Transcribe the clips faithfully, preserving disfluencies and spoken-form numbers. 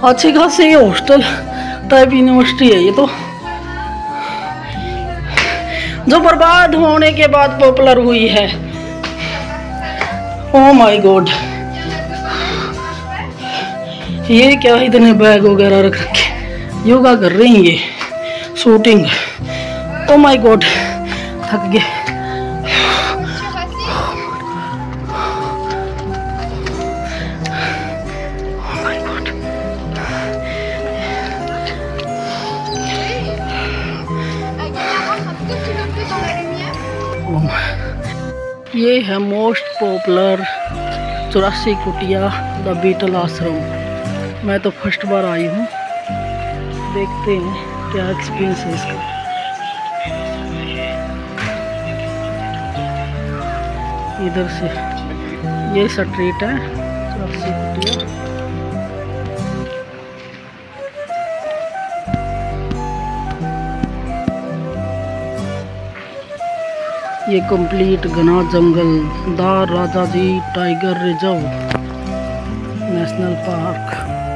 अच्छी खासी hostel type university है ये तो, जो बर्बाद होने के बाद पॉपुलर हुई है। ओह माय गॉड, ये क्या इतने बैग वगैरह रख रखे, योगा कर रही हैं ये, शूटिंग। ओह माय गॉड, थक गए। ये है मोस्ट पॉपुलर चौरासी कुटिया द बीटल आश्रम। मैं तो फर्स्ट बार आई हूँ, देखते हैं क्या एक्सपीरियंस है इसका। इधर से ये स्ट्रीट है चौरासी कुटिया। ये कंप्लीट घना जंगल, दार Rajaji tiger reserve national park.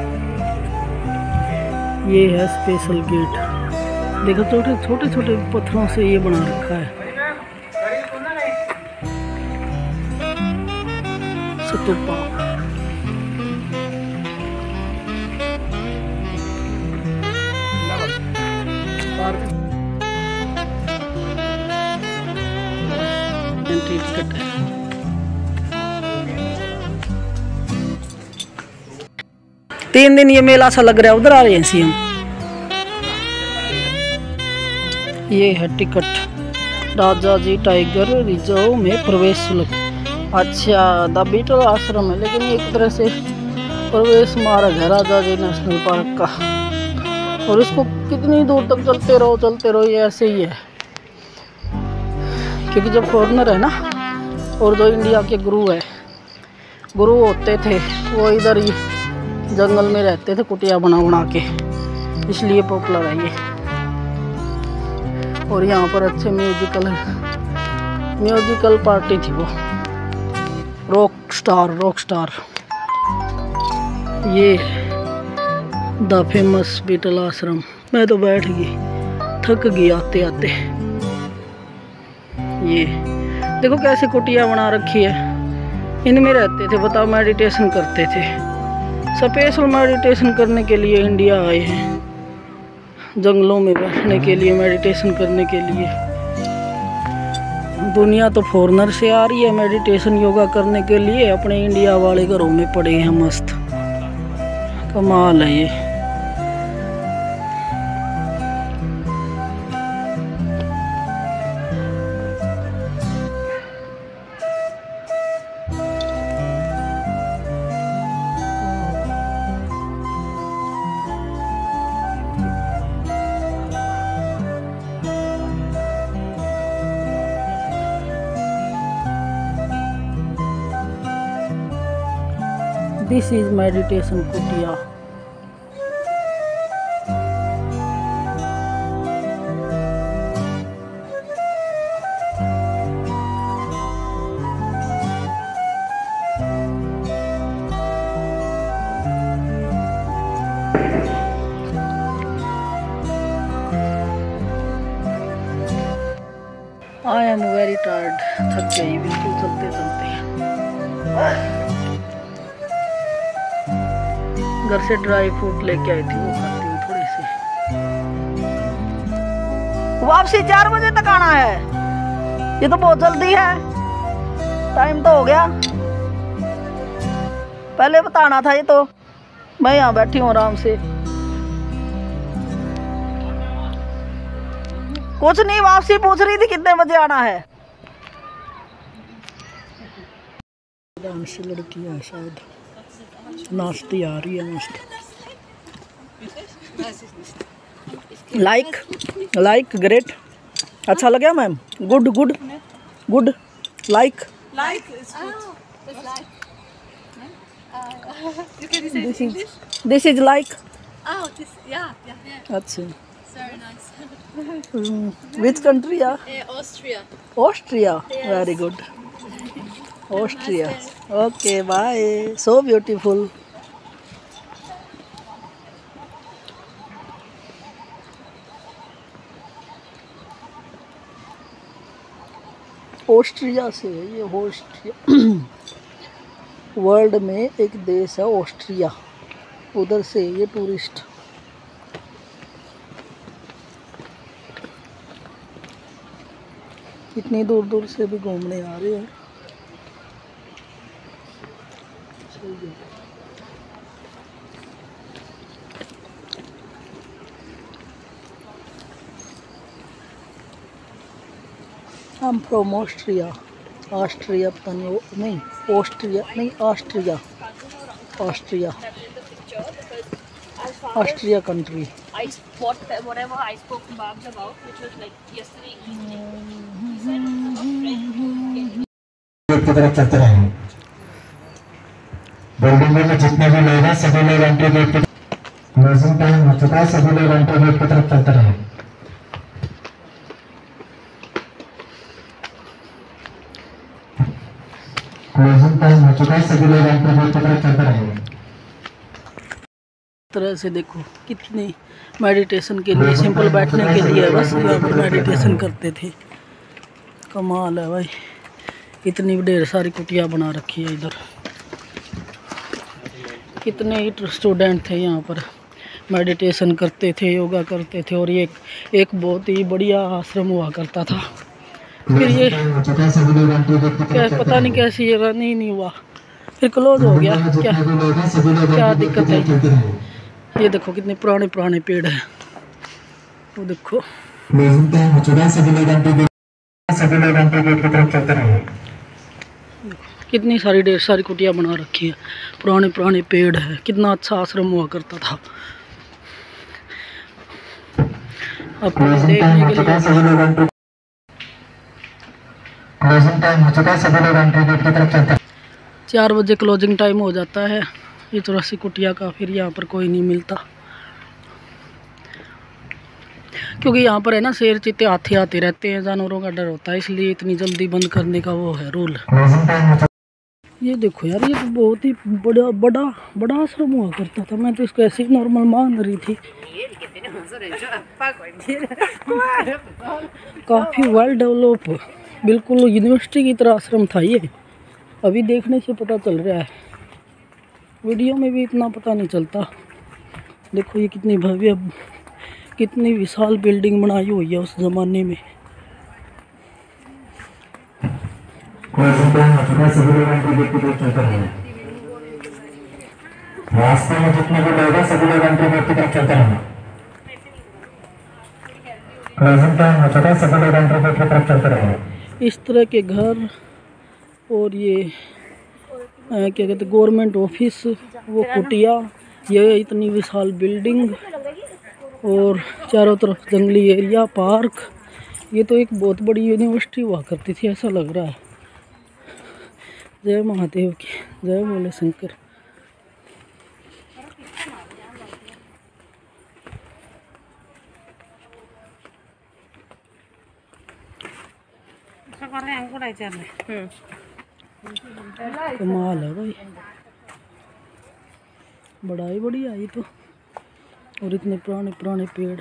ये है स्पेशल गेट, देखो छोटे छोटे छोटे पत्थरों से ये बना रखा है स्तूपा। टिकट है। तीन दिन ये मेला सा लग रहा है, उधर आ रहे हैं सी हम। ये है ticket, Rajaji tiger reserve में प्रवेश शुल्क। अच्छा, द बीटल आश्रम है, लेकिन एक तरह से प्रवेश मार्ग है राजा जी नेशनल पार्क का। और इसको कितनी दूर तक चलते रहो चलते रहो, ये ऐसे ही है। क्योंकि जब फॉरेनर है ना, और जो इंडिया के गुरु है, गुरु होते थे, वो इधर ही जंगल में रहते थे कुटिया बना बना के, इसलिए पॉपुलर है ये। और यहाँ पर अच्छे म्यूजिकल म्यूजिकल पार्टी थी, वो रॉक स्टार रॉक स्टार। ये द फेमस बीटल आश्रम। मैं तो बैठ गई, थक गई आते आते। ये देखो कैसे कुटिया बना रखी है, इनमें रहते थे, बताओ, मेडिटेशन करते थे। स्पेशल मेडिटेशन करने के लिए इंडिया आए हैं, जंगलों में बैठने के लिए, मेडिटेशन करने के लिए। दुनिया तो फॉरेनर से आ रही है मेडिटेशन योगा करने के लिए, अपने इंडिया वाले घरों में पड़े हैं मस्त। कमाल है ये। This is meditation kutia. I am very tired. थक गई बिल्कुल चलते चलते। घर से ड्राई फ्रूट लेके आई थी, वो खाती हूँ थोड़ी सी। वापसी चार बजे तक आना है, ये तो बहुत जल्दी है, टाइम तो हो गया। पहले बताना था, ये तो मैं यहाँ बैठी हूँ आराम से। कुछ नहीं, वापसी पूछ रही थी कितने बजे आना है। लड़की है शायद, नाश्ती आ रही है मस्त। लाइक लाइक ग्रेट, अच्छा लगा ma'am? Good good good like this is like. अच्छा, which country? Yeah, uh, Austria. Austria. Yes. Very good. Austria. Okay, bye. So beautiful. Austria से है ये, ऑस्ट्रिया वर्ल्ड में एक देश है ऑस्ट्रिया, उधर से ये टूरिस्ट। इतनी दूर दूर से भी घूमने आ रहे हैं। हम फ्रॉम ऑस्ट्रिया, ऑस्ट्रिया पता नहीं, नहीं ऑस्ट्रिया नहीं Austria, Austria Austria country. I what whatever I spoke to Babs about, which was like yesterday evening. की तरफ चलते रहेंगे। बिल्डिंग में जितने भी लोग हैं सभी लोग एंट्री गेट की क्लोजिंग टाइम हो चुका है, सभी लोग एंट्री गेट की तरफ चलते रहेंगे। क्लोजिंग टाइम हो चुका है, सभी लोग एंट्री गेट की तरफ चलते रहेंगे। तरह से देखो कितनी मेडिटेशन के लिए, सिंपल बैठने के लिए बस यहाँ पर मेडिटेशन करते थे। कमाल है भाई, इतनी ढेर सारी कुटिया बना रखी है इधर। कितने ही स्टूडेंट थे यहाँ पर, मेडिटेशन करते थे, योगा करते थे। और ये एक बहुत ही बढ़िया आश्रम हुआ करता था। फिर ये क्या पता नहीं कैसे ये रन ही नहीं हुआ, फिर क्लोज हो गया। क्या क्या दिक्कत है? ये देखो कितने पुराने पुराने पेड़ हैं, वो देखो। कितनी सारी ढेर सारी कुटिया बना रखी है, पुराने पुराने पेड़ है। कितना अच्छा आश्रम हुआ करता था। अब तो देखने के लिए चार बजे क्लोजिंग टाइम हो जाता है ये चौरासी कुटिया का। फिर यहाँ पर कोई नहीं मिलता, क्योंकि यहाँ पर है ना शेर चीते हाथी आते रहते हैं, जानवरों का डर होता है, इसलिए इतनी जल्दी बंद करने का वो है रूल। ये देखो यार, ये तो बहुत ही बड़ा बड़ा बड़ा आश्रम हुआ करता था। मैं तो इसको ऐसे ही नॉर्मल मान रही थी। काफ़ी वेल डेवलप, बिल्कुल यूनिवर्सिटी की तरह आश्रम था ये। अभी देखने से पता चल रहा है, वीडियो में भी इतना पता नहीं चलता। देखो ये कितनी भव्य, कितनी विशाल बिल्डिंग बनाई हुई है उस ज़माने में। रास्ते में जितने भी लोग हैं सभी लोग एंट्री गेट की तरफ चलते रहेंगे। क्लोजिंग टाइम हो चुका है, सभी लोग एंट्री गेट की तरफ चलते रहेंगे। इस तरह के घर और ये आ, क्या कहते गवर्नमेंट ऑफिस, वो कुटिया, ये इतनी विशाल बिल्डिंग और चारों तरफ जंगली एरिया, पार्क। ये तो एक बहुत बड़ी यूनिवर्सिटी हुआ करती थी, ऐसा लग रहा है। जय महादेव की जय, बोले शंकर। कमाल है भाई, बड़ा ही बढ़िया ये तो। और इतने पुराने पुराने पेड़।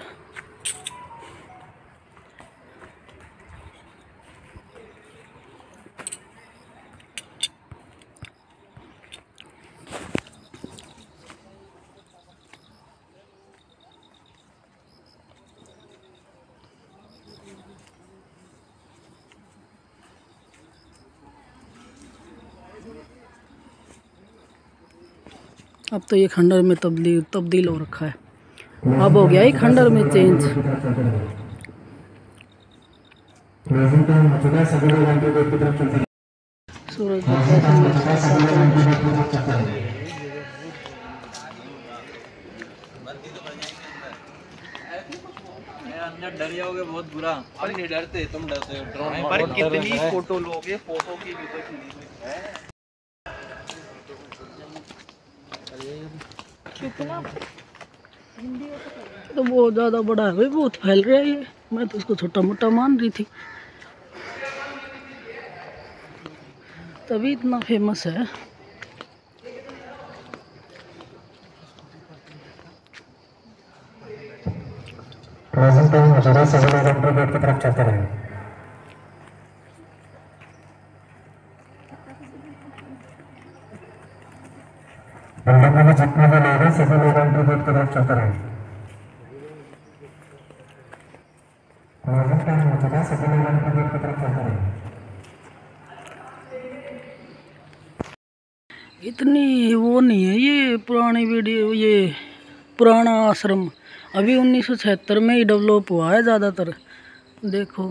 अब तो ये खंडर में तब्दील तब्दील हो रखा है। अब हो गया ही खंडर में चेंज। सूरज डर जाओगे बहुत बुरा। अब नहीं डरते, तुम डरते हो। ड्रोन पर कितनी फोटो लोगे, फोटो की भी कितना तो बहुत ज़्यादा बड़ा है भाई, बहुत फैल रहा है ये। मैं तो इसको छोटा मोटा मान रही थी, तभी इतना फेमस है। क्लोजिंग टाइम हो चुका है, सभी लोग एंट्री गेट की तरफ चलते रहेंगे। बिल्डिंग में जितने भी लोग हैं सभी लोग एंट्री गेट की तरफ चलते रहे। क्लोजिंग टाइम हो चुका है, सभी लोग एंट्री गेट की तरफ चलते रहे। इतनी वो नहीं है ये पुरानी वीडियो, ये पुराना आश्रम अभी उन्नीस सौ छिहत्तर में ही डेवलप हुआ है ज़्यादातर। देखो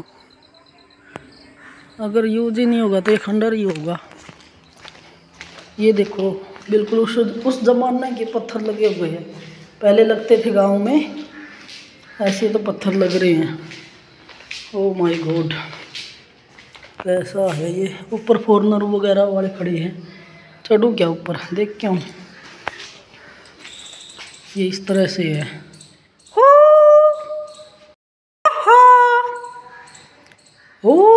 अगर यूज ही नहीं होगा तो ये खंडर ही होगा। ये देखो बिल्कुल उस उस ज़माने के पत्थर लगे हुए हैं, पहले लगते थे गांव में, ऐसे तो पत्थर लग रहे हैं। ओ माय गॉड कैसा है ये। ऊपर फॉरनर वगैरह वाले खड़े हैं, चढ़ूँ क्या ऊपर देख क्यों। ये इस तरह से है। हो हो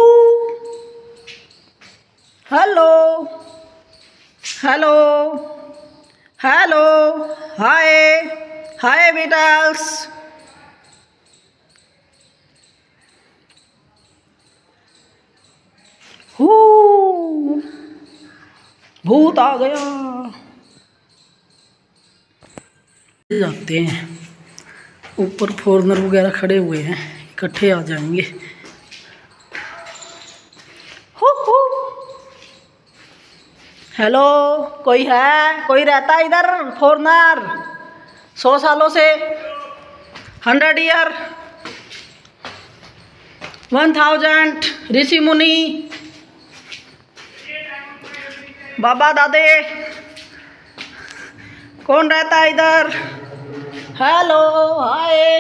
hello hello hello hi hi बेटास। हू भूत आ गया। जाते हैं ऊपर, फॉरनर वगैरह खड़े हुए हैं, इकट्ठे आ जाएंगे। हो हो हेलो कोई है, कोई रहता है इधर फॉरनर? सौ सालों से, हंड्रेड ईयर, वन थाउजेंड, ऋषि मुनि, बाबा दादे, कौन रहता है इधर? Hello hi.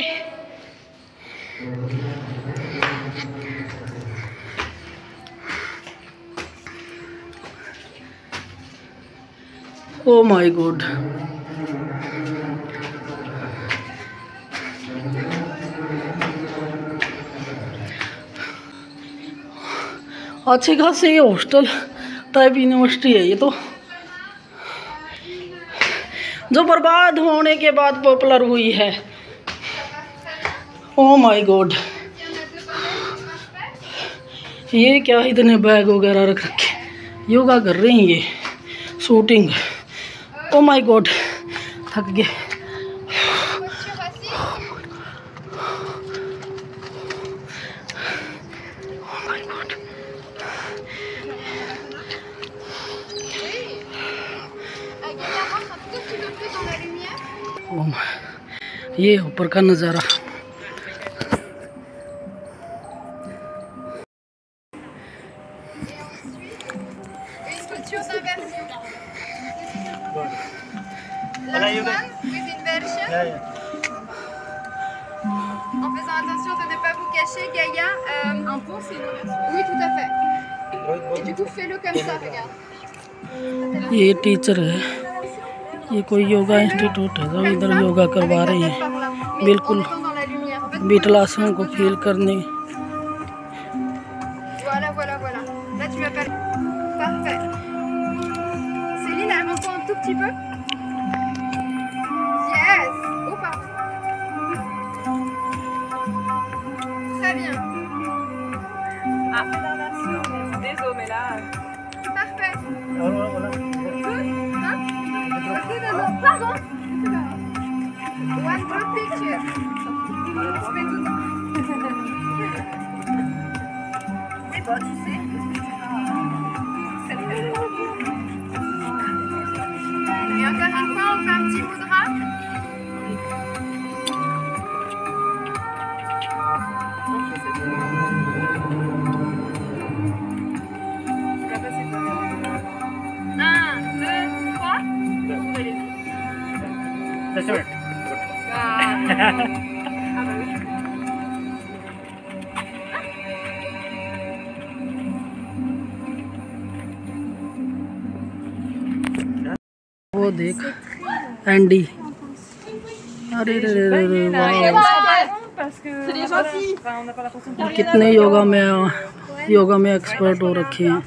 Oh my god अच्छी खासी ये हॉस्टल टाइप यूनिवर्सिटी है ये तो, जो बर्बाद होने के बाद पॉपुलर हुई है। ओ माय गॉड ये क्या इतने बैग वगैरह रख रखे, योगा कर रही हैं ये, शूटिंग। ओ माय गॉड थक गए। ये ऊपर का नज़ारा। En faisant attention de ne pas vous cacher, Gaïa. Euh, un pont, c'est une relation. Oui, tout à fait. Et du coup, fais-le comme ça, regarde. ये टीचर है, ये कोई योगा इंस्टीट्यूट है, तो इधर योगा करवा रहे हैं, बिल्कुल बीटल आसन को फील करने। Voilà, voilà, voilà. Là, tu m'appelles. Parfait. Céline, amène-toi un tout petit peu. Yes. Oh, pardon. Très bien. Ah, désolé, mais là. Parfait. Voilà, voilà. Hein? Ok, non, pardon. One more picture. Je fais tout. C'est bon, tu sais. Et encore une fois, on fait un petit bout de rap. वो देख Andy, अरे रे रे रे वाह, कितने योगा में योगा में एक्सपर्ट हो रखे हैं।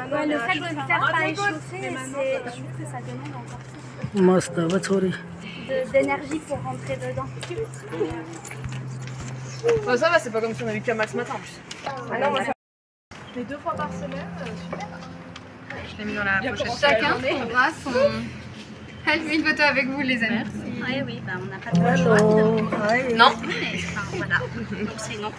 मस्त है छोरी। D'énergie pour rentrer dedans. Bah, ça va, c'est pas comme si on avait pyjama ce matin en plus. Ah non, moi, je fais deux fois par semaine, euh, super. Je l'ai mis dans la pochette. Chacun aura son Elle fait une photo avec vous, les amis. Ah oui, bah, on n'a pas trop le choix. Non. Mais, enfin, voilà. Donc c'est non.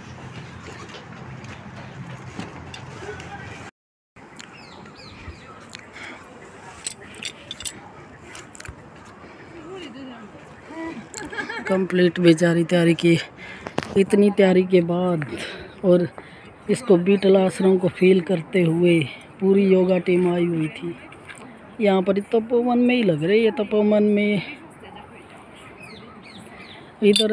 Complete बेचारी तैयारी की, इतनी तैयारी के बाद और इसको beetle आश्रम को फील करते हुए पूरी योगा टीम आई हुई थी। यहाँ पर तपोवन में ही लग रही है, तपोवन में इधर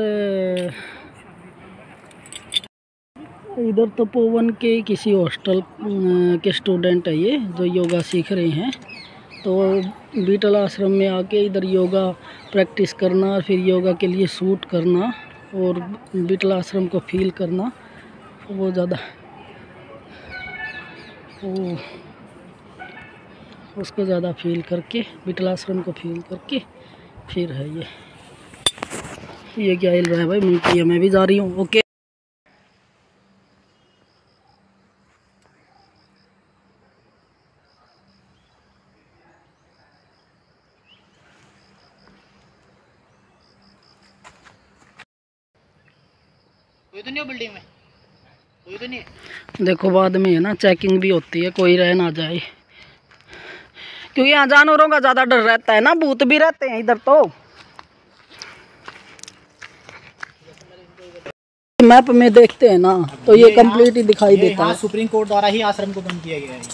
इधर तपोवन के किसी हॉस्टल के स्टूडेंट है ये जो योगा सीख रहे हैं। तो बीटल आश्रम में आके इधर योगा प्रैक्टिस करना और फिर योगा के लिए शूट करना और बीटल आश्रम को फील करना, वो ज़्यादा वो उसको ज़्यादा फील करके बीटल आश्रम को फील करके फिर है ये ये क्या हिल रहा है भाई, मिलती है, मैं भी जा रही हूँ। ओके कोई तो नहीं हो बिल्डिंग में, कोई तो नहीं है। देखो बाद में है ना चेकिंग भी होती है, कोई रह ना जाए, क्योंकि यहाँ जानवरों का ज़्यादा डर रहता है ना, भूत भी रहते हैं इधर। तो मैप में देखते हैं ना तो ये कंप्लीट ही दिखाई देता है। सुप्रीम कोर्ट द्वारा ही आश्रम को बंद किया गया है।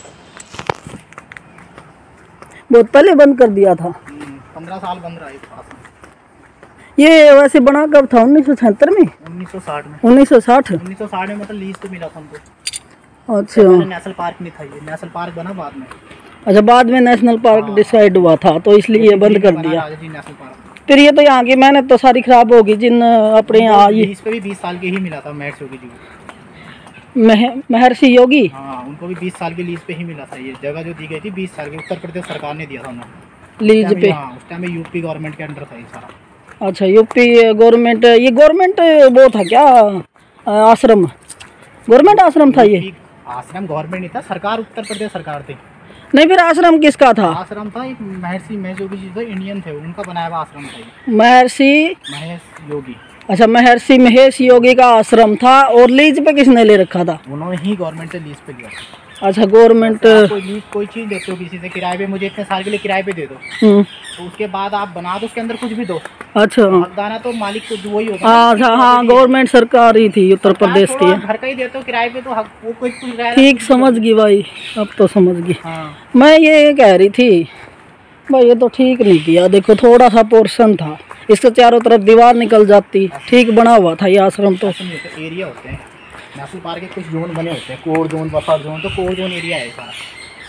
बहुत पहले बंद कर दिया था, पंद्रह साल बंद रहा है। ये वैसे बना कब था? उन्नीस सौ छिहत्तर में, उन्नीस सौ साठ में, उन्नीस सौ साठ उन्नीस सौ साठ में मतलब लीज तो मिला था हमको। अच्छा, नेशनल पार्क नहीं था ये, नेशनल पार्क बना बाद में। अच्छा, बाद में नेशनल पार्क डिसाइड हुआ था तो इसलिए बंद कर दिया। नेशनल पार्क फिर ये तो यहाँ की मेहनत तो सारी खराब होगी जिन अपने यहाँ ये लीज पे भी बीस साल के ही मिला था महर्षि योगी जी को। मह, महर्षि योगी, हाँ, उनको भी बीस साल की लीज पे ही मिला था। ये जगह जो दी गई थी बीस साल की, उत्तर प्रदेश सरकार ने दिया था उन्हें लीज पे। हाँ, उस टाइम में यूपी गवर्नमेंट के अंडर था ये सारा। अच्छा, यूपी गवर्नमेंट, ये गवर्नमेंट वो था क्या आश्रम? गवर्नमेंट आश्रम था ये? आश्रम गवर्नमेंट नहीं था, सरकार उत्तर प्रदेश सरकार थी। नहीं, फिर आश्रम किसका था? आश्रम था एक महर्षि महेश योगी जी थे, इंडियन थे, उनका बनाया हुआ आश्रम था ये। महर्षि महेश योगी। अच्छा, महर्षि महेश योगी का आश्रम था। और लीज पे किसने ले रखा था? उन्होंने ही गवर्नमेंट से लीज पे लिया था। अच्छा, गवर्नमेंट। कोई लीज कोई चीज़ देते हो किसी से किराए पे, मुझे इतने साल के लिए किराए पे दे दो, तो उसके बाद आप बना दो उसके अंदर कुछ भी दो। अच्छा, दाना तो मालिक को वही होगा। अच्छा, हाँ, गवर्नमेंट सरकार ही थी उत्तर प्रदेश की। घर का ही देते हो किराए पे, तो वो कोई कुछ। ठीक, समझ गई भाई, अब तो समझ गई। हाँ। मैं ये कह रही थी भाई, ये तो ठीक नहीं किया। देखो थोड़ा सा पोर्शन था, इसके चारों तरफ दीवार निकल जाती, ठीक बना हुआ था ये आश्रम। तो एरिया होते हैं नेशनल पार्क के, कुछ जोन बने होते हैं, कोर जोन, बफर जोन, तो कोर जोन एरिया है सारा।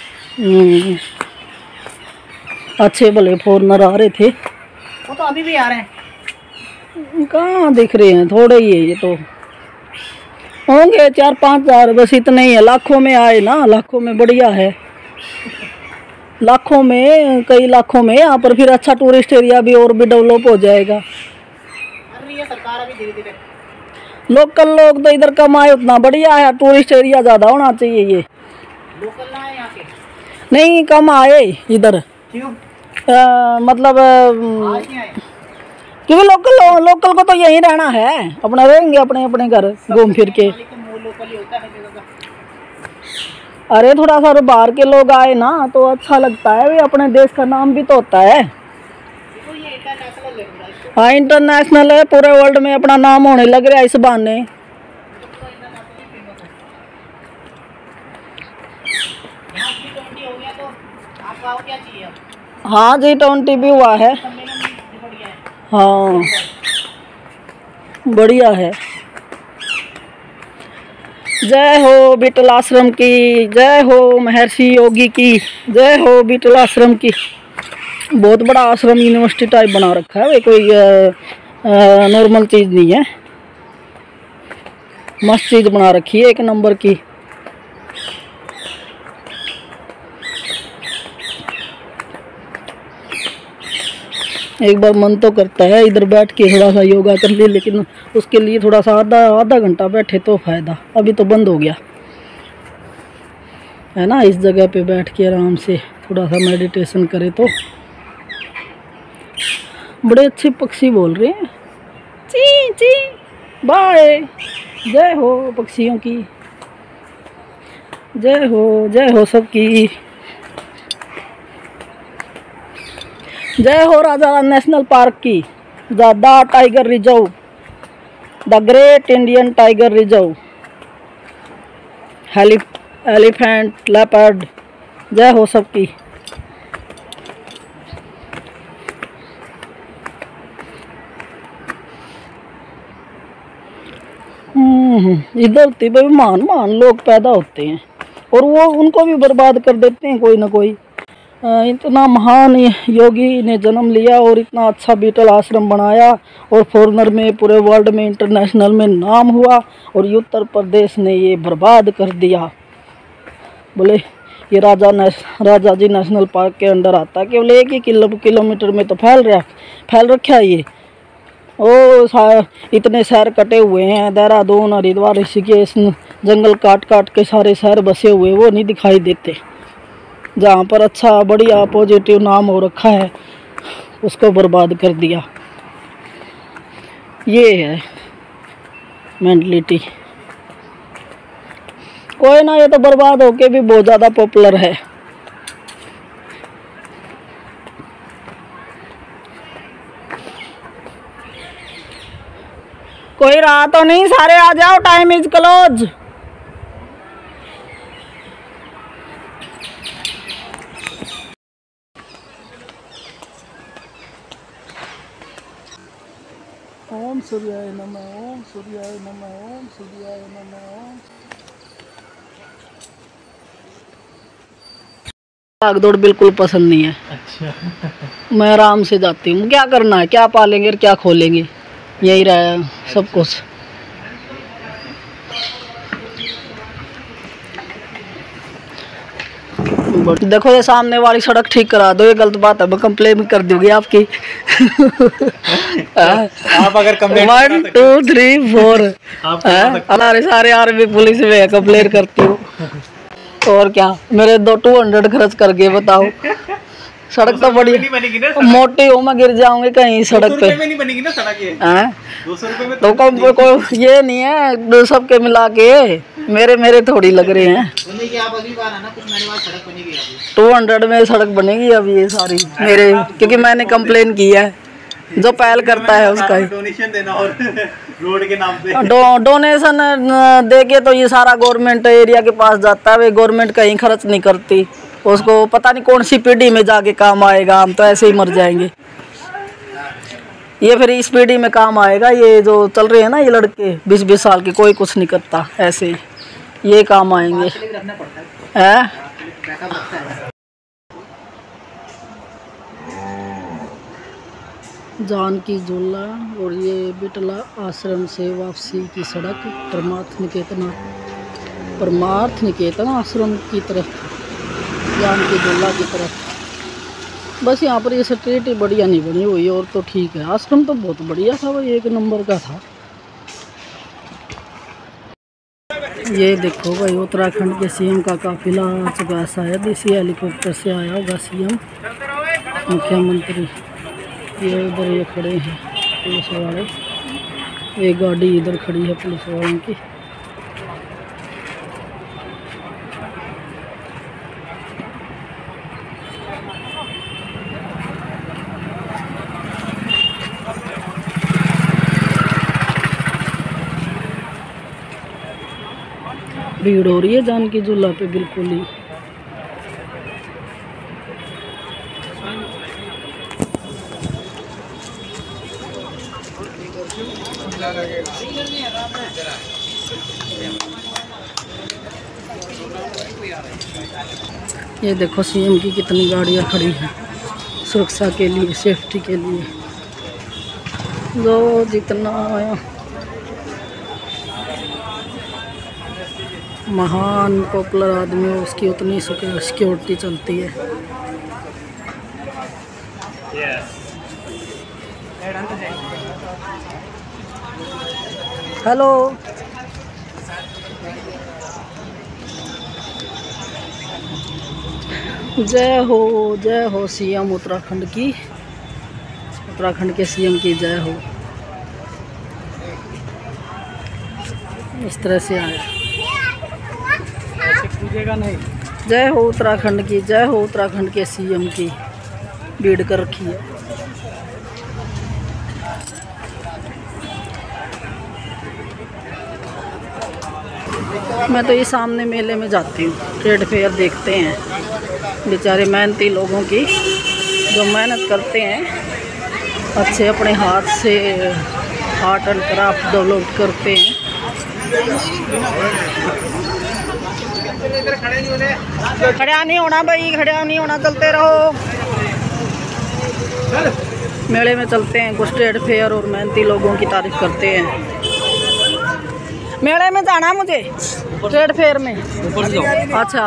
अच्छे भले फॉरनर आ रहे थे, वो तो अभी भी आ रहे हैं। कहाँ दिख रहे हैं, थोड़े ही है ये तो, होंगे चार पाँच हजार, बस इतने ही है। लाखों में आए ना, लाखों में बढ़िया है, लाखों में, कई लाखों में। यहाँ पर फिर अच्छा टूरिस्ट एरिया भी और भी डेवलप हो जाएगा। अरे ये सरकार अभी धीरे धीरे, लोकल लोग तो इधर कम आए, उतना बढ़िया है। टूरिस्ट एरिया ज़्यादा होना चाहिए ये। लोकल ना है यहाँ के, नहीं, कम आए इधर। क्यों? आ, मतलब आज नहीं आए? क्योंकि लोकल लोकल को तो यहीं रहना है, अपना रहेंगे अपने अपने घर घूम फिर के। लोकल ही होता है जगह का। अरे थोड़ा सा बाहर के लोग आए ना तो अच्छा लगता है, अपने देश का नाम भी तो होता है। तो ये इंटरनेशनल लेवल है। हाँ, इंटरनेशनल है, पूरे वर्ल्ड में अपना नाम होने लग रहा है इस बहाने। हाँ, जी ट्वेंटी भी हुआ है। हाँ, बढ़िया है। जय हो बीटल आश्रम की, जय हो महर्षि योगी की, जय हो बीटल आश्रम की। बहुत बड़ा आश्रम यूनिवर्सिटी टाइप बना रखा है, वे कोई नॉर्मल चीज़ नहीं है, मस्त चीज़ बना रखी है, एक नंबर की। एक बार मन तो करता है इधर बैठ के थोड़ा सा योगा कर ले, लेकिन उसके लिए थोड़ा सा आधा आधा घंटा बैठे तो फ़ायदा। अभी तो बंद हो गया है ना। इस जगह पे बैठ के आराम से थोड़ा सा मेडिटेशन करे तो बड़े अच्छे पक्षी बोल रहे हैं, ची ची बाय। जय हो पक्षियों की, जय हो जय हो सबकी, जय हो राजा नेशनल पार्क की, the tiger reserve, the great Indian tiger reserve, elephant leopard, जय हो सबकी। इधर उधर भी महान महान लोग पैदा होते हैं और वो उनको भी बर्बाद कर देते हैं कोई ना कोई। इतना महान योगी ने जन्म लिया और इतना अच्छा बीटल आश्रम बनाया और फॉरेनर में पूरे वर्ल्ड में इंटरनेशनल में नाम हुआ और उत्तर प्रदेश ने ये बर्बाद कर दिया। बोले ये राजा नेश राजा जी नेशनल पार्क के अंडर आता है, केवल एक ही किलो किलोमीटर में तो फैल रहा फैल रखा है ये। ओ इतने शहर कटे हुए हैं, देहरादून हरिद्वार ऋषिकेश जंगल काट काट के सारे शहर बसे हुए, वो नहीं दिखाई देते। जहाँ पर अच्छा बढ़िया पॉजिटिव नाम हो रखा है उसको बर्बाद कर दिया। ये है मेंटलिटी। कोई ना, ये तो बर्बाद होके भी बहुत ज़्यादा पॉपुलर है। कोई रहा तो नहीं, सारे आ जाओ, टाइम इज क्लोज। ओम सूर्याय नमः, ओम सूर्याय नमः, ओम सूर्याय नमः। ओम भाग दौड़ बिल्कुल पसंद नहीं है। अच्छा। मैं आराम से जाती हूँ। क्या करना है, क्या पालेंगे और क्या खोलेंगे, यही रहा सब कुछ। देखो ये सामने वाली सड़क ठीक करा दो, ये गलत बात है, मैं कंप्लेन कर दूंगी आपकी। आप अगर complain one two three four हमारे सारे आर्मी पुलिस में कंप्लेन करती हूँ। और क्या, मेरे दो टू हंड्रेड खर्च करके बताओ। सड़क तो बड़ी मोटी हो, मैं गिर जाऊंगी कहीं सड़क पे। नहीं बनेगी ना सड़क ये। दो सौ रुपए में तो कम को ये नहीं है, सबके मिला के मेरे मेरे थोड़ी लग रहे हैं। टू हंड्रेड में सड़क बनेगी अभी ये सारी मेरे, क्योंकि मैंने कंप्लेन की है। जो पहल करता है उसका ही डोनेशन देना और रोड के नाम पे डो, डोनेशन दे के तो ये सारा गवर्नमेंट एरिया के पास जाता है। गवर्नमेंट कहीं खर्च नहीं करती, उसको पता नहीं कौन सी पीढ़ी में जाके काम आएगा। हम तो ऐसे ही मर जाएंगे, ये फिर इस पीढ़ी में काम आएगा। ये जो चल रहे हैं ना ये लड़के बीस बीस साल के, कोई कुछ नहीं करता, ऐसे ही ये काम आएंगे है। जानकी झूला और ये बिटला आश्रम से वापसी की सड़क परमार्थ निकेतन परमार्थ निकेतन आश्रम की तरफ, जानकी झूला की तरफ। बस यहाँ पर ये स्ट्रीट ही बढ़िया नहीं बनी हुई और तो ठीक है। आश्रम तो बहुत बढ़िया था, भाई एक नंबर का था। ये देखो भाई, उत्तराखंड के सीएम का काफिला आ चुका है शायद, इसी हेलीकॉप्टर से आया होगा सीएम मुख्यमंत्री। ये इधर ये खड़े हैं पुलिस वाले, एक गाड़ी इधर खड़ी है पुलिस वालों की। भीड़ हो रही है जानकी झूला पे बिल्कुल ही। ये देखो सीएम की कितनी गाड़ियां खड़ी हैं सुरक्षा के लिए, सेफ्टी के लिए। जो जितना महान पॉपुलर आदमी है उसकी उतनी सिक्योरिटी चलती है। हेलो, जय हो जय हो सीएम उत्तराखंड की। उत्तराखंड के सीएम की जय हो। इस तरह से आया। पूछेगा नहीं। जय हो उत्तराखंड की, जय हो उत्तराखंड के सीएम की, भीड़ कर रखी है। मैं तो ये सामने मेले में जाती हूँ, ट्रेड फेयर देखते हैं। बेचारे मेहनती लोगों की जो मेहनत करते हैं, अच्छे अपने हाथ से आर्ट एंड क्राफ्ट डेवलप करते हैं। खड़ा नहीं होना भाई, खड़ा नहीं होना, चलते रहो। मेले में चलते हैं, कुछ ट्रेड फेयर और मेहनती लोगों की तारीफ करते हैं। मेले में जाना मुझे, ट्रेड फेयर में। अच्छा,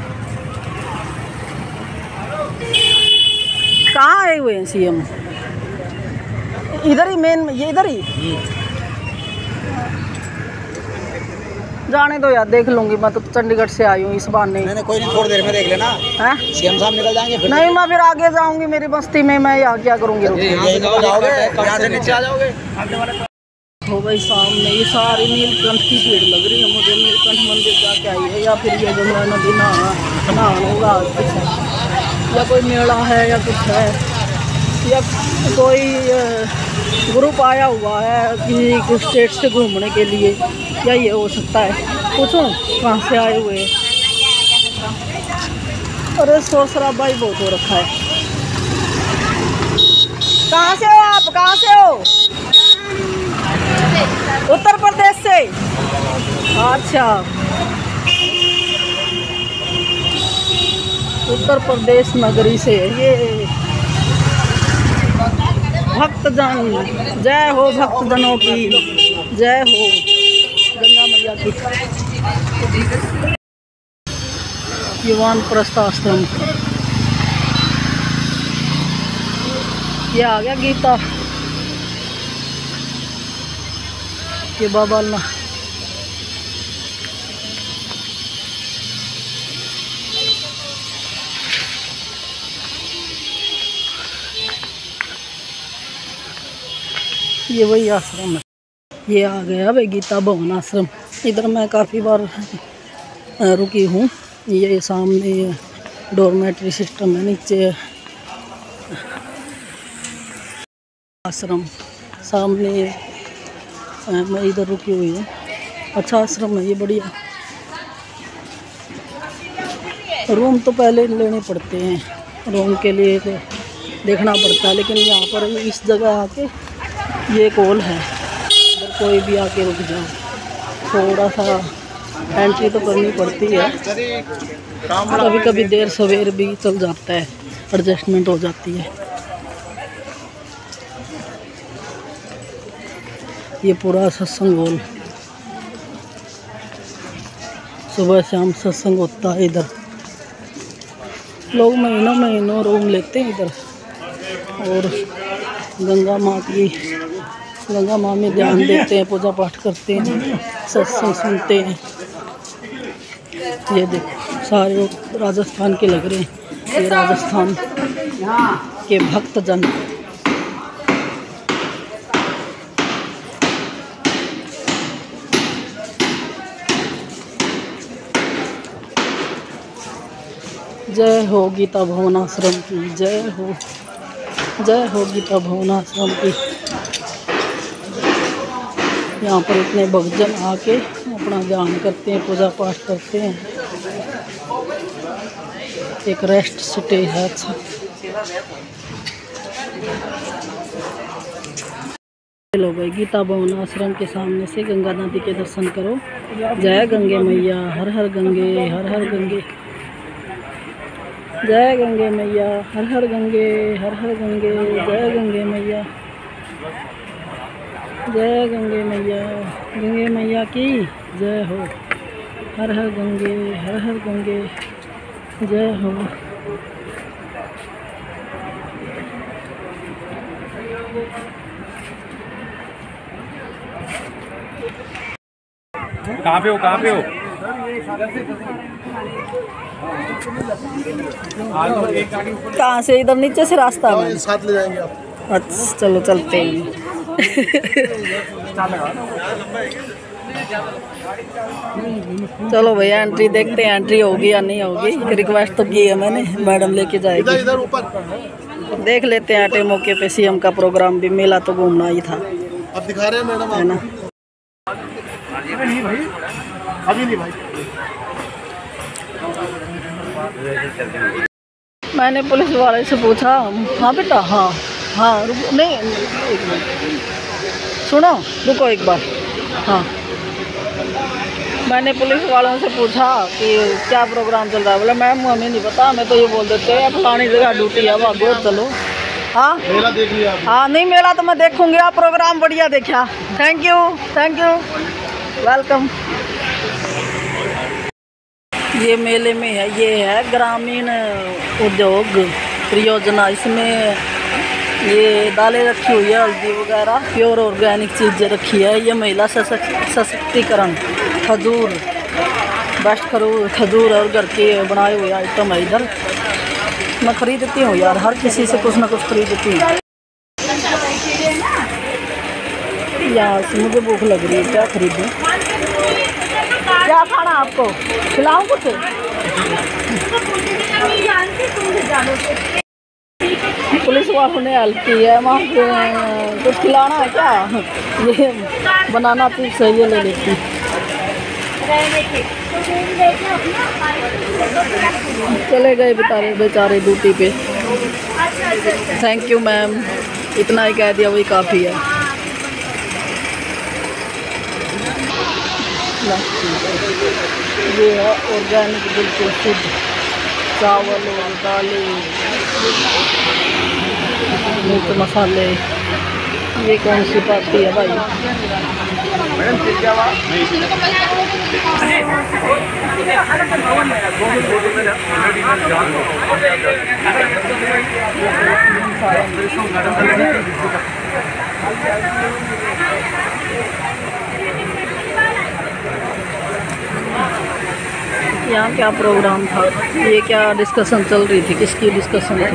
कहाँ आए हुए हैं सीएम? इधर ही मेन, ये इधर ही जाने दो यार, देख लूंगी। मैं तो चंडीगढ़ से आई हूँ इस बहाने। नहीं कोई नहीं, थोड़ी देर में देख लेना। हैं? सीएम साहब निकल जाएंगे फिर। नहीं, मैं फिर आगे जाऊंगी मेरी बस्ती में। मैं यहाँ क्या करूँगी? यहाँ से नीचे आ जाओगे। हो भाई सामने ये सारी नीलकंठ की भीड़ लग रही है। मुझे नीलकंठ मंदिर जाके आई है, या फिर ये गंगा नदी नहा नहान होगा कुछ, या कोई मेला है या कुछ है, या कोई ग्रुप आया हुआ है किसी स्टेट से घूमने के लिए, या ये हो सकता है। पूछूं कहाँ से आए हुए हैं? अरे शोर शराबा ही बहुत हो रखा है। कहाँ से हो आप? कहाँ से हो? उत्तर प्रदेश से। अच्छा, उत्तर प्रदेश नगरी से ये भक्तजन। जय हो भक्तजनों की, जय हो गंगा मैया की। युवान प्रस्थ आश्रम, ये आ गया गीता, ये बाबा ना। ये वही आश्रम है। ये आ गया भाई गीता भवन आश्रम। इधर मैं काफ़ी बार रुकी हूँ। ये सामने डोरमेट्री सिस्टम है, नीचे आश्रम, सामने मैं इधर रुकी हुई हूँ। अच्छा आश्रम है ये, बढ़िया। रूम तो पहले लेने पड़ते हैं, रूम के लिए तो देखना पड़ता है, लेकिन यहाँ पर इस जगह आके ये एक हॉल है, अगर कोई भी आके रुक जाओ। थोड़ा सा एंट्री तो करनी पड़ती है, कभी कभी देर सवेर भी चल जाता है, एडजस्टमेंट हो जाती है। ये पूरा सत्संग हॉल, सुबह शाम सत्संग होता है इधर। लोग महीनों महीनों रूम लेते हैं इधर, और गंगा माँ की गंगा माँ में ध्यान देते हैं, पूजा पाठ करते हैं, सत्संग सुनते हैं। ये देखो सारे राजस्थान के लग रहे हैं, ये राजस्थान के भक्तजन। जय हो गीता भवन आश्रम की, जय हो, जय हो गीता भवन आश्रम की। यहाँ पर इतने भक्तजन आके अपना ध्यान करते हैं, पूजा पाठ करते हैं। एक रेस्ट स्टे है। अच्छा, चलो भाई गीता भवन आश्रम के सामने से गंगा नदी के दर्शन करो। जय गंगे मैया, हर हर गंगे, हर हर गंगे, जय गंगे मैया, हर हर गंगे, हर हर गंगे, जय गंगे मैया, जय गंगे मैया, गंगे मैया की जय हो। हर हर गंगे, हर हर गंगे, जय हो। कहाँ पे हो? कहाँ पे हो? कहाँ से? इधर नीचे से रास्ता है। साथ ले जाएंगे आप। अच्छा चलो चलते हैं। चलो भैया एंट्री देखते हैं, एंट्री होगी या नहीं होगी। रिक्वेस्ट तो की है मैंने, मैडम लेके जाएगी। इधर ऊपर देख लेते हैं आटे मौके पे सीएम का प्रोग्राम भी, मेला तो घूमना ही था। अब दिखा रहे हैं मैडम है ना। नहीं भाई, अभी नहीं भाई। मैंने पुलिस वाले से पूछा, हाँ बेटा, हाँ हाँ रुको, नहीं एक मिनट सुनो, रुको एक बार। हाँ मैंने पुलिस वालों से पूछा कि क्या प्रोग्राम चल रहा है। बोला मैम हमें नहीं पता, हमें तो ये बोल देते हैं फलानी जगह ड्यूटी है, वहाँ गो चलो। हाँ मेला देख लिया आपने? हाँ नहीं मेला तो मैं देखूँगी, आप प्रोग्राम बढ़िया देखा। Thank you thank you welcome. ये मेले में है, ये है ग्रामीण उद्योग परियोजना। इसमें ये दालें रखी हुई है, हल्दी वगैरह प्योर ऑर्गेनिक चीज़ें रखी है। ये महिला सशक्तिकरण, खजूर, बेस्ट खजूर खजूर और घर के बनाए हुए आइटम है। इधर मैं खरीदती हूँ यार, हर किसी से कुछ ना कुछ खरीदती हूँ। यहाँ से मुझे भूख लग रही है, क्या खरीदूँ? क्या खाना आपको खिलाऊँ कुछ? पुलिस वालों ने हेल्प की है, वहाँ कुछ खिलाना है क्या? ये बनाना चिप्स है, ये ले लेती। चले गए बेचारे बेचारे ड्यूटी पे। थैंक यू मैम, इतना ही कह दिया वही काफ़ी है। ये है ऑर्गेनिक बिल्कुल शुद्ध चावल और दालें, मिर्च मसाले। ये कौन सी पाती है भाई? यहाँ क्या प्रोग्राम था? ये क्या डिस्कशन चल रही थी? किसकी डिस्कशन थी?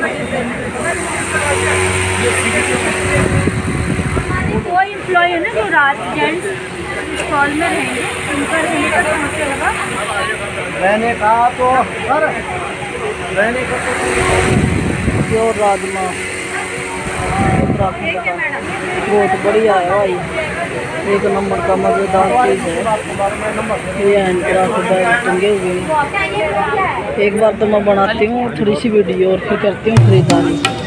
वो एम्प्लॉय है ना जो रात जेंट्स स्टॉल में रहेंगे, उनका रहने का समस्या लगा। रहने का तो सर रहने का तो प्योर राजमा बहुत बढ़िया है भाई, एक नंबर का मज़ेदार चीज़ है। ये हैंडक्राफ्ट बैग टंगे हुए हैं। एक बार तो मैं बनाती हूँ थोड़ी सी वीडियो और फिर करती हूँ खरीदारी।